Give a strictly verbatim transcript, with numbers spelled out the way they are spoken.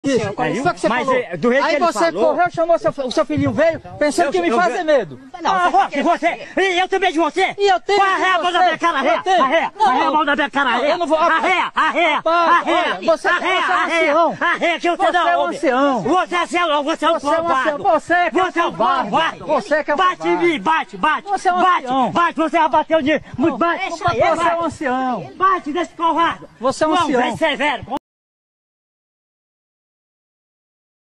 Isso, é, isso que você mas, falou. do jeito Aí que ele você falou, correu, chamou seu, o seu filhinho veio, pensando eu, que ia me eu, fazer eu, medo. Não, ah, Roque, você, e eu também de você? E eu tenho Vai arreia a mão da minha cara, arreia, arreia, arreia a mão da minha cara, arreia, eu não vou... arreia, arreia, arreia, você, arreia, você é um ancião. arreia, que eu te Você dou é um homem. ancião. Você é ancião, você é um Você é um ancião. covarde. Você é que é um Você é um covarde. covarde. Você que é um Bate em covarde. mim, bate, bate. Você é um bate, ancião. bate, você já bateu de... Bate, Você é um ancião. bate desse covarde. Você é um Não, ancião. vem severo.